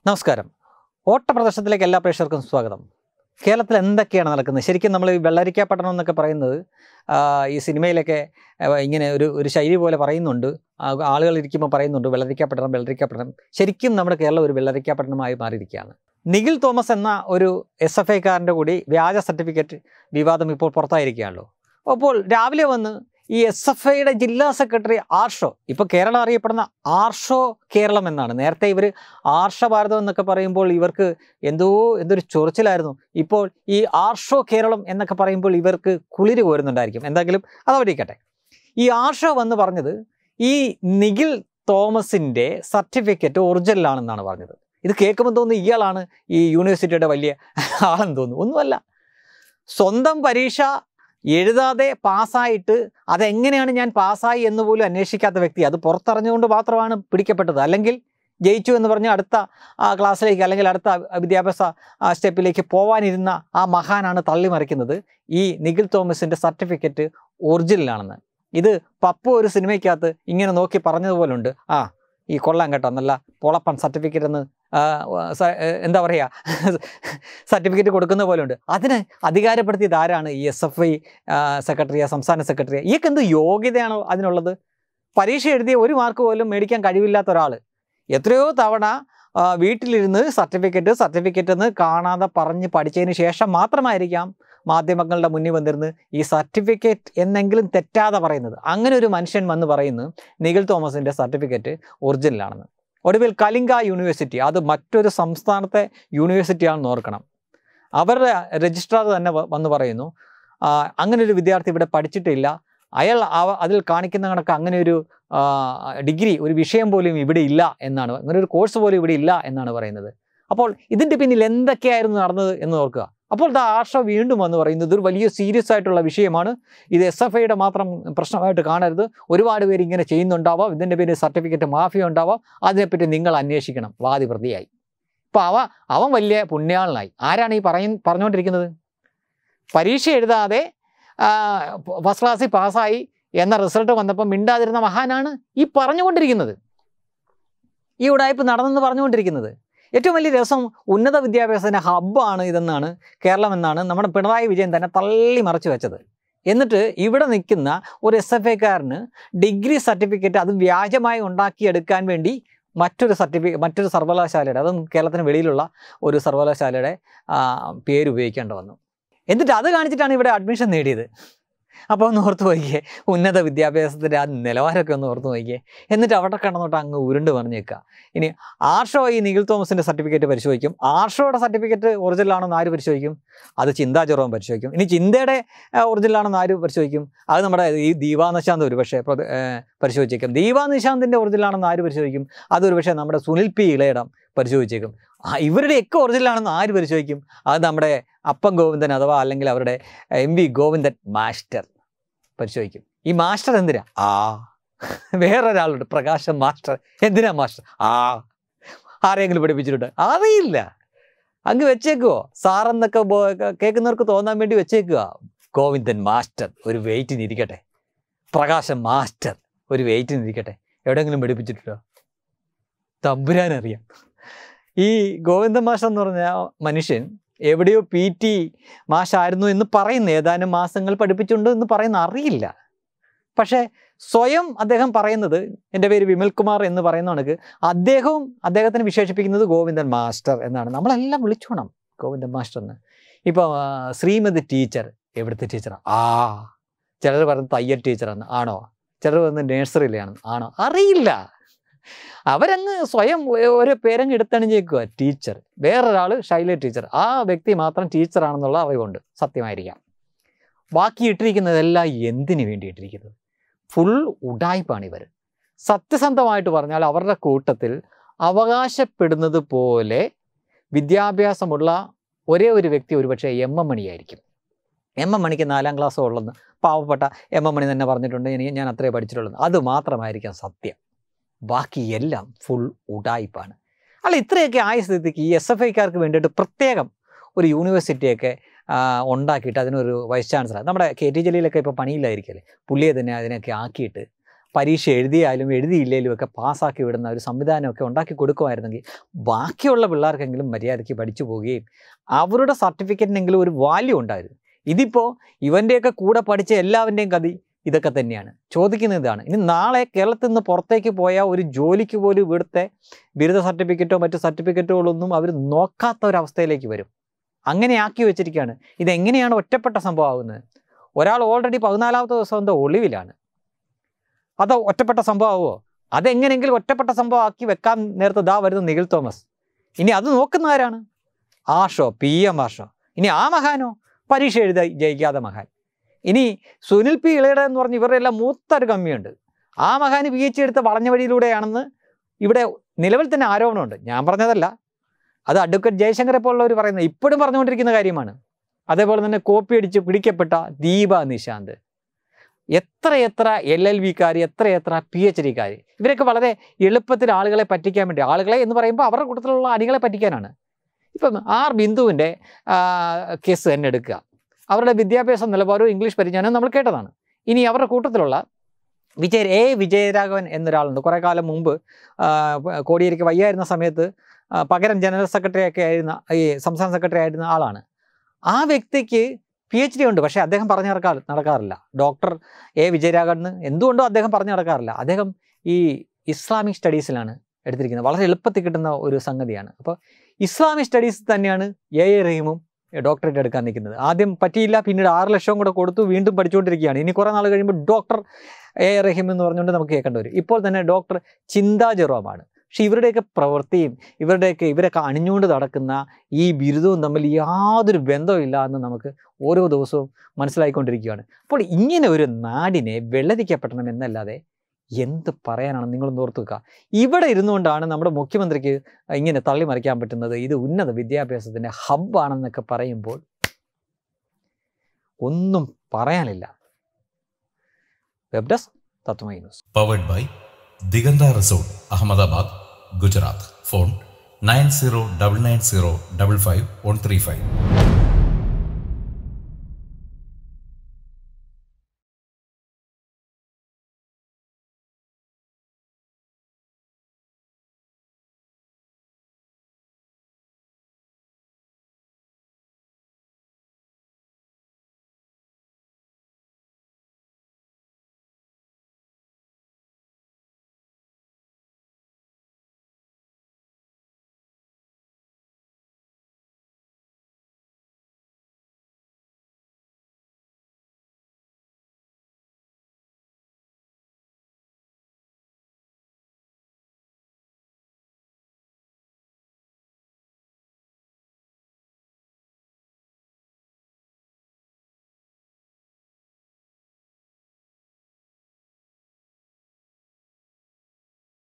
നമസ്കാരം. ഓട്ടപ്രദർശനത്തിലേക്ക് എല്ലാ പ്രേക്ഷകർക്കും സ്വാഗതം. കേരളത്തിൽ എന്തൊക്കെയാണ് നടക്കുന്നത്? ശരിക്കും നമ്മൾ ഈ വെള്ളരിക്കാപ്പട്ടണം എന്നൊക്കെ പറയുന്നത് ഈ സിനിമയിലൊക്കെ ഇങ്ങനെ ഒരു ശൈലി പോലെ പറയുന്നുണ്ട്. ആളുകൾ ഇരിക്കുമ്പോൾ പറയുന്നുണ്ട് വെള്ളരിക്കാപ്പട്ടണം. ശരിക്കും നമ്മുടെ കേരളം ഒരു വെള്ളരിക്കാപ്പട്ടണമായി മാറിയിരിക്കുകയാണ്. നിഖിൽ തോമസ് എന്ന ഒരു SFIക്കാരൻ്റെ കൂടി വ്യാജ സർട്ടിഫിക്കറ്റ് വിവാദം ഇപ്പോൾ പുറത്തായിരിക്കുകയാണല്ലോ. അപ്പോൾ രാവിലെ വന്ന് ഈ SFIയുടെ ജില്ലാ സെക്രട്ടറി ആർഷോ, ഇപ്പോൾ കേരളം അറിയപ്പെടുന്ന ആർഷോ കേരളം എന്നാണ്. നേരത്തെ ഇവർ ആർഷ ഭാരതം എന്നൊക്കെ പറയുമ്പോൾ ഇവർക്ക് എന്തൊരു ചൊറിച്ചിലായിരുന്നു. ഇപ്പോൾ ഈ ആർഷോ കേരളം എന്നൊക്കെ പറയുമ്പോൾ ഇവർക്ക് കുളിര് കോരുന്നുണ്ടായിരിക്കും. എന്തെങ്കിലും അതവിടിക്കട്ടെ. ഈ ആർഷോ വന്ന് പറഞ്ഞത് ഈ നിഖിൽ തോമസിൻ്റെ സർട്ടിഫിക്കറ്റ് ഒറിജിനലാണെന്നാണ് പറഞ്ഞത്. ഇത് കേൾക്കുമ്പോൾ തോന്നുന്നു ഇയാളാണ് ഈ യൂണിവേഴ്സിറ്റിയുടെ വലിയ ആളെന്ന് തോന്നുന്നു. ഒന്നുമല്ല. സ്വന്തം പരീക്ഷ എഴുതാതെ പാസ്സായിട്ട് അതെങ്ങനെയാണ് ഞാൻ പാസ്സായി എന്ന് പോലും അന്വേഷിക്കാത്ത വ്യക്തി, അത് പുറത്തറിഞ്ഞുകൊണ്ട് മാത്രമാണ് പിടിക്കപ്പെട്ടത്. അല്ലെങ്കിൽ ജയിച്ചു എന്ന് പറഞ്ഞ് അടുത്ത ക്ലാസ്സിലേക്ക് അല്ലെങ്കിൽ അടുത്ത വിദ്യാഭ്യാസ സ്റ്റെപ്പിലേക്ക് പോകാനിരുന്ന ആ മഹാനാണ് തള്ളിമറിക്കുന്നത് ഈ നിഖിൽ തോമസിൻ്റെ സർട്ടിഫിക്കറ്റ് ഒറിജിനലാണെന്ന്. ഇത് പപ്പു ഒരു സിനിമയ്ക്കകത്ത് ഇങ്ങനെ നോക്കി പറഞ്ഞതുപോലുണ്ട്. ഈ കൊള്ളാം കേട്ടോ, നല്ല പൊളപ്പൻ സർട്ടിഫിക്കറ്റ് എന്ന് എന്താ പറയുക, സർട്ടിഫിക്കറ്റ് കൊടുക്കുന്ന പോലെ ഉണ്ട്. അതിന് അധികാരപ്പെടുത്തിയത് ആരാണ്? ഈ SFI സെക്രട്ടറിയാ, സംസ്ഥാന സെക്രട്ടറിയാ. ഇയൊക്കെ എന്ത് യോഗ്യതയാണോ അതിനുള്ളത്? പരീക്ഷ എഴുതിയ ഒരു മാർക്ക് പോലും മേടിക്കാൻ കഴിവില്ലാത്ത ഒരാൾ എത്രയോ തവണ വീട്ടിലിരുന്ന് സർട്ടിഫിക്കറ്റ് എന്ന് കാണാതെ പറഞ്ഞ് പഠിച്ചതിന് ശേഷം മാത്രമായിരിക്കാം മാധ്യമങ്ങളുടെ മുന്നിൽ വന്നിരുന്ന് ഈ സർട്ടിഫിക്കറ്റ് എന്നെങ്കിലും തെറ്റാതെ പറയുന്നത്. അങ്ങനെ ഒരു മനുഷ്യൻ വന്ന് പറയുന്നു നിഖിൽ തോമസിൻ്റെ സർട്ടിഫിക്കറ്റ് ഒറിജിനലാണെന്ന്. ഒടുവിൽ കലിംഗ യൂണിവേഴ്സിറ്റി, അത് മറ്റൊരു സംസ്ഥാനത്തെ യൂണിവേഴ്സിറ്റിയാണെന്ന് ഓർക്കണം, അവരുടെ രജിസ്ട്രാർ തന്നെ വന്ന് പറയുന്നു അങ്ങനെ ഒരു വിദ്യാർത്ഥി ഇവിടെ പഠിച്ചിട്ടില്ല, അയാൾ അതിൽ കാണിക്കുന്ന കണക്ക് അങ്ങനെ ഒരു ഡിഗ്രി, ഒരു വിഷയം പോലും ഇവിടെ ഇല്ല എന്നാണ്, അങ്ങനെ ഒരു കോഴ്സ് പോലും ഇവിടെ ഇല്ല എന്നാണ് പറയുന്നത്. അപ്പോൾ ഇതിൻ്റെ പിന്നിൽ എന്തൊക്കെയായിരുന്നു നടന്നത് എന്ന് ഓർക്കുക. അപ്പോൾ ആർഷോ വീണ്ടും വന്ന് പറയുന്നത് ഇതൊരു വലിയ സീരിയസ് ആയിട്ടുള്ള വിഷയമാണ്, ഇത് SFIയുടെ മാത്രം പ്രശ്നമായിട്ട് കാണരുത്, ഒരുപാട് പേര് ഇങ്ങനെ ചെയ്യുന്നുണ്ടാവാം, ഇതിൻ്റെ പേര് സർട്ടിഫിക്കറ്റ് മാഫിയ ഉണ്ടാവാം, അതിനെപ്പറ്റി നിങ്ങൾ അന്വേഷിക്കണം. വാദി പ്രതിയായി. ഇപ്പോൾ അവൻ വലിയ പുണ്യാളനായി. ആരാണ് ഈ പറഞ്ഞുകൊണ്ടിരിക്കുന്നത്? പരീക്ഷ എഴുതാതെ ഫസ്റ്റ് ക്ലാസ്സിൽ പാസ്സായി എന്ന റിസൾട്ട് വന്നപ്പോൾ മിണ്ടാതിരുന്ന മഹാനാണ് ഈ പറഞ്ഞുകൊണ്ടിരിക്കുന്നത്, ഈ ഉടായ്പ നടന്നെന്ന് പറഞ്ഞുകൊണ്ടിരിക്കുന്നത്. ഏറ്റവും വലിയ രസം, ഉന്നത വിദ്യാഭ്യാസത്തിൻ്റെ ഹബ്ബാണ് ഇതെന്നാണ്, കേരളം എന്നാണ് നമ്മുടെ പിണറായി വിജയൻ തന്നെ തള്ളി മറച്ചു വെച്ചത്. എന്നിട്ട് ഇവിടെ നിൽക്കുന്ന ഒരു SFIക്കാരന് ഡിഗ്രി സർട്ടിഫിക്കറ്റ് അത് വ്യാജമായി ഉണ്ടാക്കിയെടുക്കാൻ വേണ്ടി മറ്റൊരു സർവകലാശാലയുടെ, അതും കേരളത്തിന് വെളിയിലുള്ള ഒരു സർവകലാശാലയുടെ പേര് ഉപയോഗിക്കേണ്ടി വന്നു. എന്നിട്ട് അത് കാണിച്ചിട്ടാണ് ഇവിടെ അഡ്മിഷൻ നേടിയത്. അപ്പോൾ ഒന്ന് ഓർത്ത് നോക്കിയേ, ഉന്നത വിദ്യാഭ്യാസത്തിൻ്റെ ആ നിലവാരമൊക്കെ ഒന്ന് ഓർത്ത് നോക്കിയേ. എന്നിട്ട് അവിടെ കടന്നോട്ട് അങ്ങ് ഉരുണ്ട് പറഞ്ഞേക്കുക. ഇനി ആർഷോ ഈ നിഖിൽ തോമസിൻ്റെ സർട്ടിഫിക്കറ്റ് പരിശോധിക്കും. ആർഷോയുടെ സർട്ടിഫിക്കറ്റ് ഒറിജിനലാണെന്ന് ആര് പരിശോധിക്കും? അത് ചിന്താ ജെറോം പരിശോധിക്കും. ഇനി ചിന്തയുടെ ഒറിജിനലാണെന്ന് ആര് പരിശോധിക്കും? അത് നമ്മുടെ ഈ ദീപാ നിശാന്ത് ഒരു പക്ഷേ പരിശോധിച്ചേക്കും. ദീപാ നിശാന്തിൻ്റെ ഒറിജിനലാണെന്ന് ആര് പരിശോധിക്കും? അതൊരു പക്ഷേ നമ്മുടെ സുനിൽ P. ഇളയിടം പരിശോധിച്ചേക്കും. ഇവരുടെയൊക്കെ ഒറിജിനലാണെന്ന് ആര് പരിശോധിക്കും? അത് നമ്മുടെ അപ്പം ഗോവിന്ദൻ അഥവാ അല്ലെങ്കിൽ അവരുടെ MV ഗോവിന്ദൻ മാസ്റ്റർ പരിശോധിക്കും. ഈ മാസ്റ്റർ എന്തിനാ? വേറൊരാളുണ്ട്, പ്രകാശം മാസ്റ്റർ. എന്തിനാ മാസ്റ്റർ? ആരെങ്കിലും പഠിപ്പിച്ചിട്ടുണ്ട്? അറിയില്ല, അങ്ങ് വെച്ചേക്കുവോ? സാറെന്നൊക്കെ കേൾക്കുന്നവർക്ക് തോന്നാൻ വേണ്ടി വെച്ചേക്കുക. ഗോവിന്ദൻ മാസ്റ്റർ ഒരു വെയിറ്റിനിരിക്കട്ടെ, പ്രകാശം മാസ്റ്റർ ഒരു വെയിറ്റിനിരിക്കട്ടെ. എവിടെയെങ്കിലും പഠിപ്പിച്ചിട്ടുണ്ടോ? തമ്പുരാനറിയാം. ഈ ഗോവിന്ദൻ മാസ്റ്റർ എന്ന് പറഞ്ഞ മനുഷ്യൻ എവിടെയോ PT മാഷായിരുന്നു എന്ന് പറയുന്നു, ഏതാനും മാസങ്ങൾ പഠിപ്പിച്ചിട്ടുണ്ട് എന്ന് പറയുന്ന അറിയില്ല. പക്ഷേ സ്വയം അദ്ദേഹം പറയുന്നത്, എൻ്റെ പേര് വിമൽകുമാർ എന്ന് പറയുന്ന കണക്ക് അദ്ദേഹത്തിന് വിശേഷിപ്പിക്കുന്നത് ഗോവിന്ദൻ മാസ്റ്റർ എന്നാണ്. നമ്മളെല്ലാം വിളിച്ചോണം ഗോവിന്ദൻ മാസ്റ്റർ എന്ന്. ഇപ്പോൾ ശ്രീമതി ടീച്ചർ എവിടുത്തെ ടീച്ചറാണ്? ചിലർ പറയുന്നത് തയ്യൽ ടീച്ചറാണ്. ആണോ? ചിലർ പറയുന്നത് നേഴ്സറിയിലാണെന്ന്. ആണോ? അറിയില്ല. അവരങ്ങ് സ്വയം ഒരു പേരങ്ങ് എടുത്തണിഞ്ഞേക്കുക, ടീച്ചർ. വേറൊരാൾ ശൈല ടീച്ചർ. ആ വ്യക്തി മാത്രം ടീച്ചറാണെന്നുള്ള അറിവുണ്ട്, സത്യമായിരിക്കാം. ബാക്കി ഇട്ടിരിക്കുന്നതെല്ലാം എന്തിനു വേണ്ടി ഇട്ടിരിക്കുന്നത്? ഫുൾ ഉഡായ്പാണ് ഇവർ. സത്യസന്ധമായിട്ട് പറഞ്ഞാൽ അവരുടെ കൂട്ടത്തിൽ അവകാശപ്പെടുന്നത് പോലെ വിദ്യാഭ്യാസമുള്ള ഒരേ ഒരു വ്യക്തി ഒരുപക്ഷെ MM മണിയായിരിക്കും. MM മണിക്ക് 4ാം ക്ലാസ്സോ ഉള്ളെന്ന് പാവപ്പെട്ട MM മണി തന്നെ പറഞ്ഞിട്ടുണ്ട്, ഞാൻ അത്രേ പഠിച്ചിട്ടുള്ളത്. അത് മാത്രമായിരിക്കാം സത്യം. ബാക്കി എല്ലാം ഫുൾ ഉഡായിപ്പാണ്. അല്ല, ഇത്രയൊക്കെ ആയ സ്ഥിതിക്ക് ഈ SFIക്കാർക്ക് വേണ്ടിയിട്ട് പ്രത്യേകം ഒരു യൂണിവേഴ്സിറ്റിയൊക്കെ ഉണ്ടാക്കിയിട്ട് അതിനൊരു വൈസ് ചാൻസലർ, നമ്മുടെ KT ജലീലൊക്കെ ഇപ്പോൾ പണിയില്ലായിരിക്കല്ലേ, പുള്ളിയെ തന്നെ അതിനൊക്കെ ആക്കിയിട്ട് പരീക്ഷ എഴുതിയാലും എഴുതിയില്ലെങ്കിലും ഒക്കെ പാസ്സാക്കി വിടുന്ന ഒരു സംവിധാനമൊക്കെ ഉണ്ടാക്കി കൊടുക്കുമായിരുന്നെങ്കിൽ ബാക്കിയുള്ള പിള്ളേർക്കെങ്കിലും മര്യാദയ്ക്ക് പഠിച്ചു പോവുകയും അവരുടെ സർട്ടിഫിക്കറ്റിനെങ്കിലും ഒരു വാല്യൂ ഉണ്ടായിരുന്നു. ഇതിപ്പോൾ ഇവൻ്റെയൊക്കെ കൂടെ പഠിച്ച എല്ലാവരുടെയും ഗതി ഇതൊക്കെ തന്നെയാണ്. ചോദിക്കുന്ന ഇതാണ്, ഇനി നാളെ കേരളത്തിൽ നിന്ന് പുറത്തേക്ക് പോയാൽ ഒരു ജോലിക്ക് പോലും ഇവിടുത്തെ ബിരുദ സർട്ടിഫിക്കറ്റോ മറ്റു സർട്ടിഫിക്കറ്റുകളൊന്നും അവർ നോക്കാത്ത ഒരവസ്ഥയിലേക്ക് വരും. അങ്ങനെ ആക്കി വെച്ചിരിക്കുകയാണ്. ഇതെങ്ങനെയാണ് ഒറ്റപ്പെട്ട സംഭവം ആകുന്നത്? ഒരാൾ ഓൾറെഡി 14ാമത്തെ ദിവസം എന്തോ ഒളിവിലാണ്. അത് ഒറ്റപ്പെട്ട സംഭവമാവോ? അതെങ്ങനെയെങ്കിലും ഒറ്റപ്പെട്ട സംഭവം ആക്കി വെക്കാൻ നേരത്തെ ദാ വരുന്ന നിഖിൽ തോമസ്. ഇനി അത് നോക്കുന്ന ആരാണ്? ആഷോ, PM ആഷോ. ഇനി ആ മഹാനോ? പരീക്ഷ എഴുതി ജയിക്കാതെ മഹാൻ. ഇനി സുനിൽ P. ഇളയുടെ എന്ന് പറഞ്ഞ് ഇവരുടെ എല്ലാം മൂത്തൊരു കമ്മിയുണ്ട്. ആ മഹാന് PhD എടുത്ത് വളഞ്ഞ വഴിയിലൂടെയാണെന്ന് ഇവിടെ നിലവിൽ തന്നെ ആരോപണമുണ്ട്. ഞാൻ പറഞ്ഞതല്ല, അത് അഡ്വക്കേറ്റ് ജയശങ്കറെ പോലുള്ളവർ പറയുന്നത്, ഇപ്പോഴും പറഞ്ഞുകൊണ്ടിരിക്കുന്ന കാര്യമാണ്. അതേപോലെ തന്നെ കോപ്പി അടിച്ച് പിടിക്കപ്പെട്ട ദീപ നിശാന്ത്, എത്ര LLB-കാർ, എത്ര PhD-കാർ, ഇവരൊക്കെ വളരെ എളുപ്പത്തിൽ ആളുകളെ പറ്റിക്കാൻ വേണ്ടി, ആളുകളെ എന്ന് പറയുമ്പോൾ അവരുടെ കൂട്ടത്തിലുള്ള അണികളെ പറ്റിക്കാനാണ്. ഇപ്പം ആർ ബിന്ദുവിൻ്റെ കേസ് തന്നെ എടുക്കുക. അവരുടെ വിദ്യാഭ്യാസ നിലവാരവും ഇംഗ്ലീഷ് പരിജ്ഞാനവും നമ്മൾ കേട്ടതാണ്. ഇനി അവരുടെ കൂട്ടത്തിലുള്ള വിജയരാഘവൻ എന്നൊരാളുണ്ട്. കുറേ കാലം മുമ്പ് കോടിയേരിക്ക് വയ്യായിരുന്ന സമയത്ത് പകരം ജനറൽ സെക്രട്ടറി ഒക്കെ ആയിരുന്ന, ഈ സംസ്ഥാന സെക്രട്ടറി ആയിരുന്ന ആളാണ്. ആ വ്യക്തിക്ക് PhD ഉണ്ട്, പക്ഷേ അദ്ദേഹം പറഞ്ഞു നടക്കാറില്ല. ഡോക്ടർ വിജയരാഘവൻ എന്തുകൊണ്ടോ അദ്ദേഹം പറഞ്ഞു നടക്കാറില്ല. അദ്ദേഹം ഈ ഇസ്ലാമിക് സ്റ്റഡീസിലാണ് എടുത്തിരിക്കുന്നത്. വളരെ എളുപ്പത്തിൽ കിട്ടുന്ന ഒരു സംഗതിയാണ്. അപ്പോൾ ഇസ്ലാമിക് സ്റ്റഡീസ് തന്നെയാണ് റഹീമും ഡോക്ടറേറ്റ് എടുക്കാൻ നിൽക്കുന്നത്. ആദ്യം പറ്റിയില്ല, പിന്നീട് 6 ലക്ഷം കൂടെ കൊടുത്തു, വീണ്ടും പഠിച്ചുകൊണ്ടിരിക്കുകയാണ്. ഇനി കുറേ നാൾ കഴിയുമ്പോൾ ഡോക്ടർ റഹീം എന്ന് പറഞ്ഞുകൊണ്ട് നമുക്ക് കേൾക്കേണ്ടി വരും. ഇപ്പോൾ തന്നെ ഡോക്ടർ ചിന്താ ജെറോമാണ്. പക്ഷെ ഇവരുടെയൊക്കെ പ്രവൃത്തിയും ഇവരൊക്കെ അണിഞ്ഞുകൊണ്ട് നടക്കുന്ന ഈ ബിരുദവും തമ്മിൽ യാതൊരു ബന്ധവുമില്ല എന്ന് നമുക്ക് ഓരോ ദിവസവും മനസ്സിലായിക്കൊണ്ടിരിക്കുകയാണ്. അപ്പോൾ ഇങ്ങനെ ഒരു നാടിനെ വെള്ളരിക്കപ്പെടണം എന്നല്ലാതെ എന്ത് പറയാനാണ്? നിങ്ങളൊന്ന് ഓർത്ത് വെക്കുക. ഇവിടെ ഇരുന്നുകൊണ്ടാണ് നമ്മുടെ മുഖ്യമന്ത്രിക്ക് ഇങ്ങനെ തള്ളിമറിക്കാൻ പറ്റുന്നത്. ഇത് ഉന്നത വിദ്യാഭ്യാസത്തിൻ്റെ ഹബ്ബാണെന്നൊക്കെ പറയുമ്പോൾ ഒന്നും പറയാനില്ല. Web desk Tatwamayi news. Powered by Diganta resort, Ahmedabad, Gujarat. Phone 9099055135.